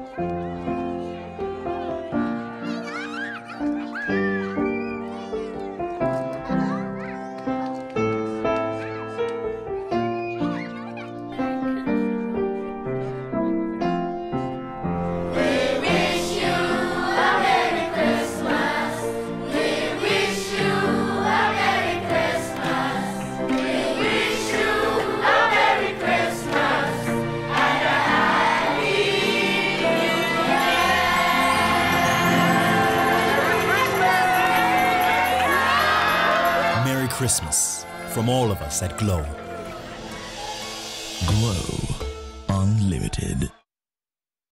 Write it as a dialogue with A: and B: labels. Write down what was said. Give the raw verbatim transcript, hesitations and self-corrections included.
A: Christmas from all of us at Glow.
B: Glow Unlimited.